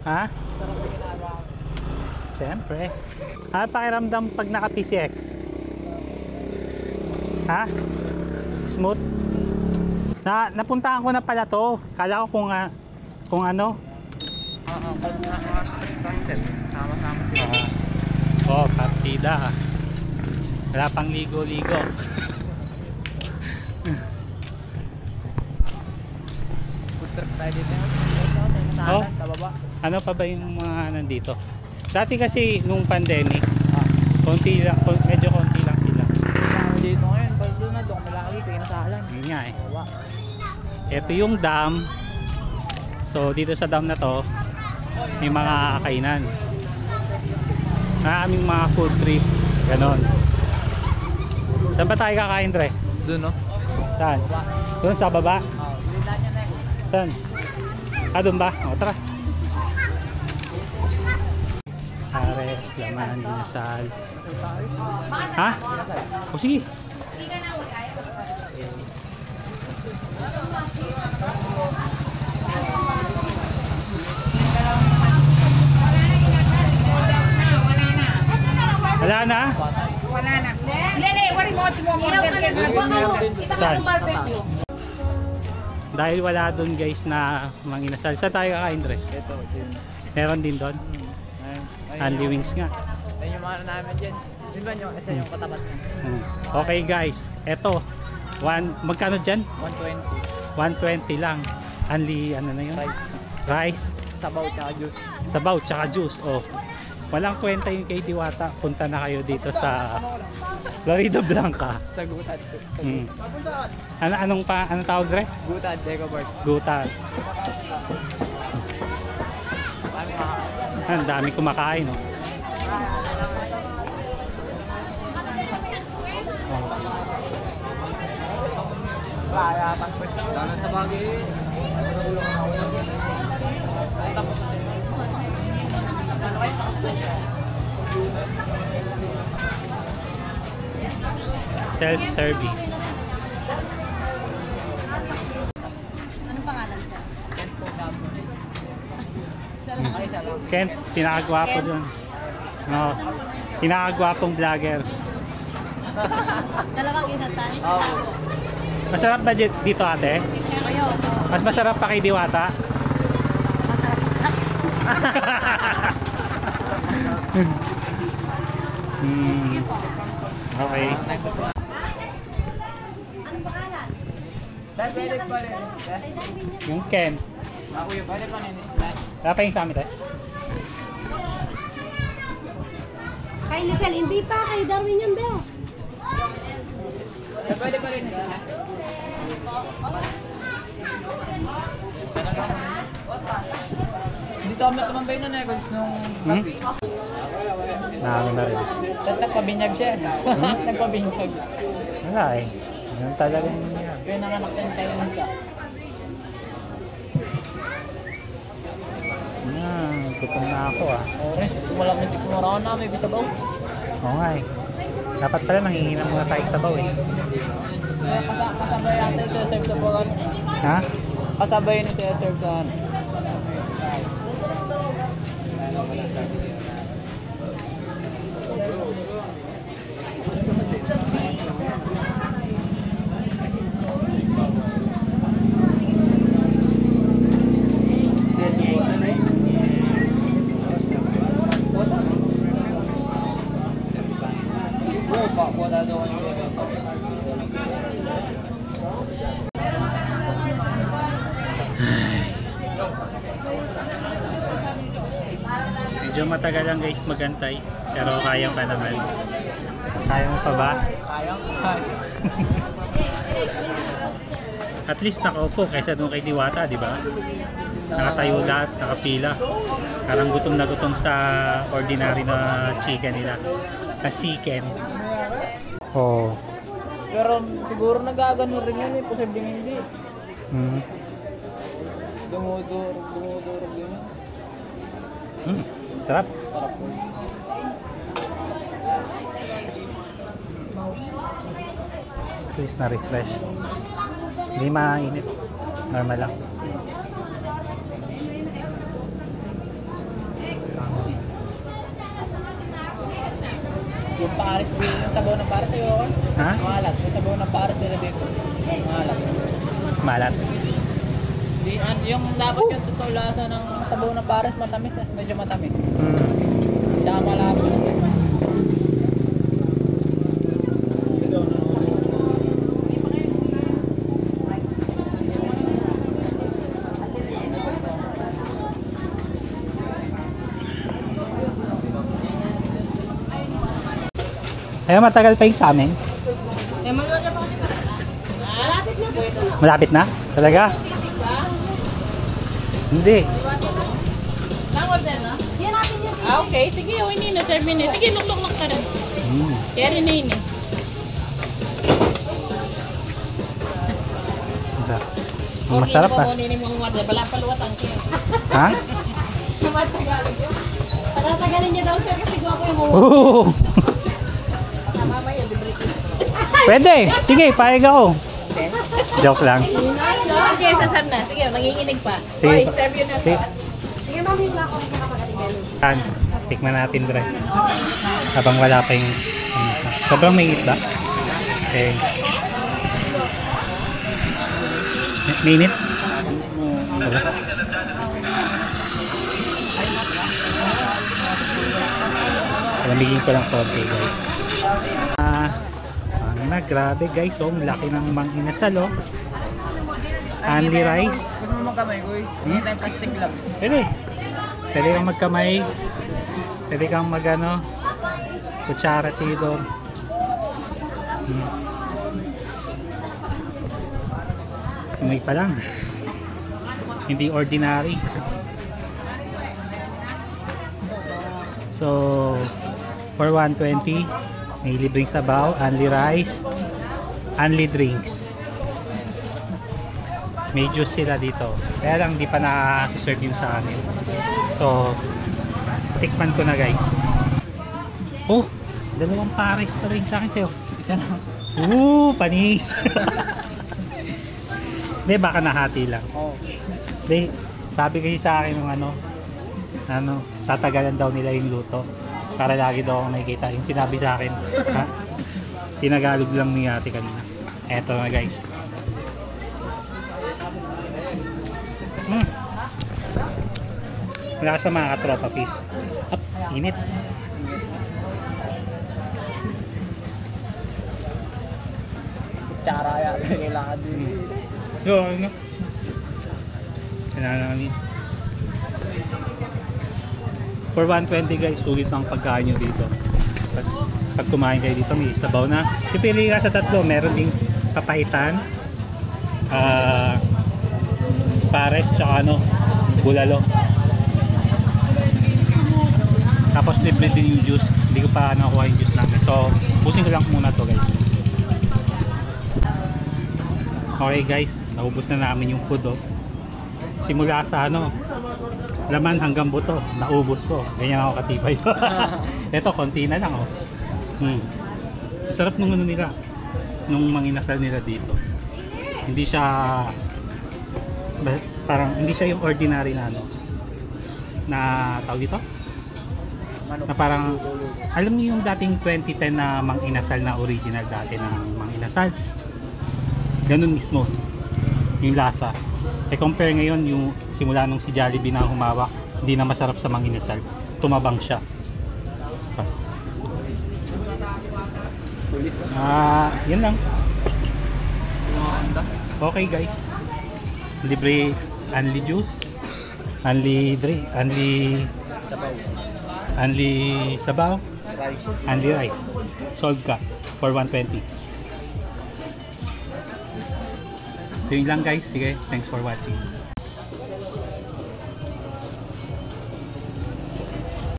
Ha? Siyempre. Pakiramdam pag naka PCX? Ha? Smooth? Napuntahan ko na pala to. Kala ko kung ano. Pag concept, sama-sama sila. Partida. Wala pang ligo-ligo. Food trip tayo dito. Sa baba. Ano pa ba yung mga nandito? Dati kasi nung pandemic, konti lang, medyo konti lang sila. Dito ngayon, pag doon na doon, malaki, kaya nasahalan. Yun nga eh. Ito yung dam. So dito sa dam na to, may mga kainan. Aming mga food trip. Ganon. Saan ba tayo kakain, Dre? Doon, no? Saan? Doon sa baba? Bilita niya na eh. Saan? Doon ba? Tara. Ares, laman, dinasal. Ha? Sige. Wala na? Wala na. Lele, wala mo order Saan? Dahil wala doon guys na manginasal. Saan tayo kakain, Dre? Ito, din. Meron din doon? Andy Wings nga. Ayun yung mga namin dyan. Yun ba yung isa yung katapat niya? Okay guys, eto. Magkano dyan? 120. 120 lang. Only ano na yun? Rice. Sabaw tsaka juice. Sabaw tsaka juice. Walang kwenta yung kay Diwata. Punta na kayo dito sa Florida Blanca. Sa Gutad. Anong tawag, Dre? Gutad, Decobert. Gutad. Ang dami kumakain, no? Kaya pag-pwesto. Dahil sa bagay. Ay, tapos sa sila. Self-service. Anong pangalan, sir? Kent po kami. Kent, pinakagwapo dun. No, pinakagwapong vlogger. Dalawang inasal? Oo. Masarap ba dito, ate? Kayo. Mas masarap pa kay Diwata? Masarap. Sige po. Okay. Anong pangalan? Pwede pa rin. Yung Kent. Ako yung pwede pa rin. Wala pa yung sa amin, tayo? Kay Lisel, hindi pa. Kay Darwin yan, be. Pwede pa rin. Dito kami tumambay nun eh, kasi nung gabi. Namin na rin. Nagpabinyag siya. Nagpabinyag. Wala eh. Ganun talaga yung Kaya nanganak siya tayo nasa. Gutom na ako Wala may sigmura na, may bisabaw. Oo nga eh. Dapat pala nangihinam muna tayo sa baw eh. Kasabay natin siya serve sa buwan. Ha? Kasabay na siya serve sa Medyo matagal lang guys magantay, pero kaya pa naman. Kaya mo pa ba? Kaya. At least nakaupo kaysa doon kay Diwata, di ba? Nakatayo lahat, nakapila. Parang gutom na gutom sa ordinary na chicken nila. Na chicken. Oh. Pero siguro nagagano rin yan eh, posibleng hindi. Dumudurog yun. Sarap. Sarap po. At least na-refresh. Hindi mainit. Normal lang. Yung pares, yung sabaw ng pares sa'yo ako. Ha? Malat. Yung sabaw ng pares nilagay ko. Malat. Malat. Di, yung dapat yung totoo lasa ng sabaw ng pares matamis eh. Medyo matamis. Tsaka malabo. Ay, matagal pa yung sa amin. Malapit na po ito. Malapit na? Talaga? Hindi. Yan natin yung Okay, sige, o hindi na 7 minutes. Sige, luklok lang ka rin. Kaya rin na yun eh. Masarap ah. Kunin mo mga wala, wala paluwatan kayo. Ha? Tagal-tagalin niya daw sir kasi gwapo yung ulo. Oo. Mamaya, libre ko. Pwede. Sige, payag ako. Joke lang. Sige, sasam na. Sige, nanginginig pa. Sige. Oy, serve yun na to. Sige. Sige ma'am, yung ako yung nakapagaling. Yan. Tikman natin, Dre. Habang wala pa yung... Sobrang mainit ba? Okay. Mainit? Sobra. Lamigin ko lang konti, guys. Grabe guys, oh, ang laki ng mang inasal, oh. Only rice. Gusto mo magkamay, guys? Hindi tayong plastic gloves. Pwede. Pwede kang magkamay. Pwede kang magano. Kutsara tidor. Kamay pa lang. Hindi ordinary. So, for 120, may libreng sabaw, only rice, only drinks. May juice sila dito. Kaya lang di pa na-serve yung sa amin. So, tikman ko na guys. Oh, dalawang pares pa rin sa akin sa'yo. Isa lang. Panis! Hindi, baka nahati lang. Oo. Hindi, sabi kasi sa akin ng tatagalan daw nila yung luto. Para lagi daw akong nakikita. Yung sinabi sa akin, ha? Tinagalog lang ni ate kanina. Eto na guys. Wala sa mga katropa piece. Up, init. Kutsara yan. Kailangan din. So, ano? Kailangan namin. For 120 guys, sulit ang pagkain nyo dito. Pag kumain kayo dito, may sabaw na. Pipili ka sa tatlo, meron ding papaitan, pares, tsaka bulalo. Tapos libre din yung juice. Hindi ko pa nakuha yung juice namin. So, busin ko lang muna to guys. Okay guys, naubos na namin yung food, oh. Simula sa laman hanggang buto, naubos ko. Ganyan ako katibay. Ito, konti na lang, oh. Sarap nung nila, nung manginasal nila dito. Hindi siya parang hindi siya yung ordinary na na tawag dito? Na parang alam niyo yung dating 2010 na manginasal na original dati ng manginasal. Ganun mismo yung lasa. Compare ngayon yung simula nung si Jollibee na humawak, hindi na masarap sa manginasal. Tumabang siya. Yun lang. Okay guys. Libre only juice, only drink, only sabaw, only rice. Solve ka for 120. Yun lang guys. Sige, thanks for watching.